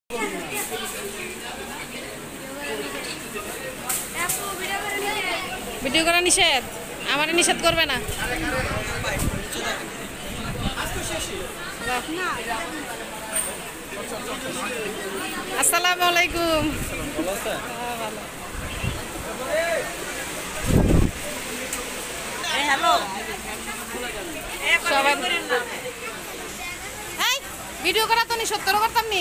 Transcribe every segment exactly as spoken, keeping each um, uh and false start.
Video করা নিষেধ, আমার নিষেধ করবে না। আসসালামু আলাইকুম। হ্যালো, সবাই ভিডিও করা তো নিষেধ করে করতাম নি,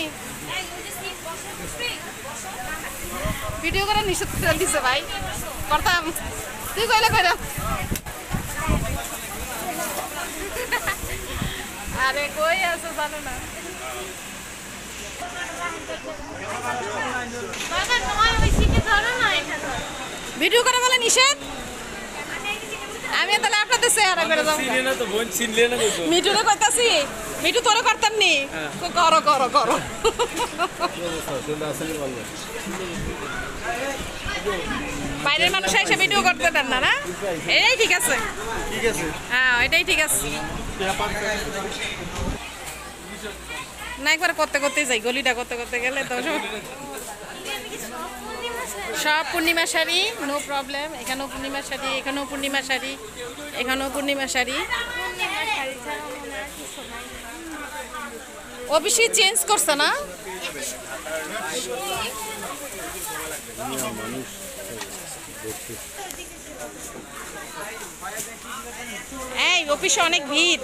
ভিডিও করা নিষেধ করে দিছে ভাই, করতাম। তুই কইলে কইরা আরে কই আছে জানো না। ভিডিও করা বলে নিষেধ, আমি তাহলে আপনাদের চেহারা করে যাবো। মিঠুরে কইতাছি, মিঠু তোরে করতাম নি, করো করো করো। বাইরের মানুষ এসে ভিডিও করতে দেন না, না এটাই ঠিক আছে, হ্যাঁ এটাই ঠিক আছে। না একবার করতে করতে যাই, গলিটা করতে করতে গেলে তো সব পূর্ণিমা শাড়ি, নো প্রবলেম। এখানেও পূর্ণিমা শাড়ি, এখানেও পূর্ণিমা শাড়ি, এখানেও পূর্ণিমা শাড়ি। অবশ্যই চেঞ্জ করছে না, এই অফিসে অনেক ভিড়।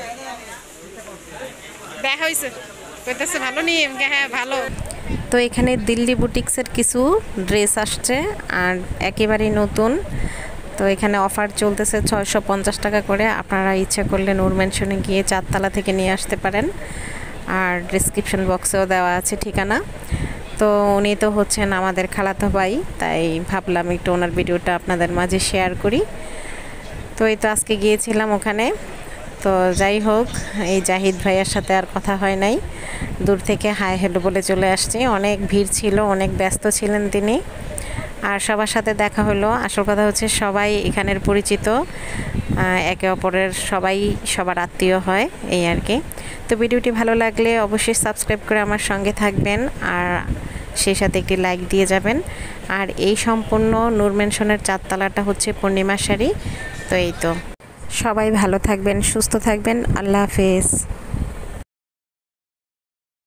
দেখা হয়েছে কইতেছে ভালো নিয়ে, হ্যাঁ ভালো। তো এখানে দিল্লি বুটিক্সের কিছু ড্রেস আসছে আর একেবারেই নতুন। তো এখানে অফার চলতেছে ছয়শো পঞ্চাশ টাকা করে। আপনারা ইচ্ছা করলে নূর ম্যানশনে গিয়ে চারতলা থেকে নিয়ে আসতে পারেন, আর ডিসক্রিপশন বক্সেও দেওয়া আছে ঠিকানা। তো উনি তো হচ্ছেন আমাদের খালাতো ভাই, তাই ভাবলাম একটু ওনার ভিডিওটা আপনাদের মাঝে শেয়ার করি। তো এই তো আজকে গিয়েছিলাম ওখানে। তো যাই হোক, এই জাহিদ ভাইয়ের সাথে আর কথা হয় নাই, দূর থেকে হাই হ্যালো বলে চলে আসছি। অনেক ভিড় ছিল, অনেক ব্যস্ত ছিলেন তিনি, আর সবার সাথে দেখা হলো। আসল কথা হচ্ছে সবাই এখানের পরিচিত, একে অপরের সবাই সবার আত্মীয় হয়, এই আর কি। তো ভিডিওটি ভালো লাগলে অবশ্যই সাবস্ক্রাইব করে আমার সঙ্গে থাকবেন, আর সেই সাথে একটি লাইক দিয়ে যাবেন। আর এই সম্পূর্ণ নূর ম্যানশনের চারতলাটা হচ্ছে পূর্ণিমা শাড়ি। তো এই তো, সবাই ভালো থাকবেন, সুস্থ থাকবেন। আল্লাহ হাফেজ।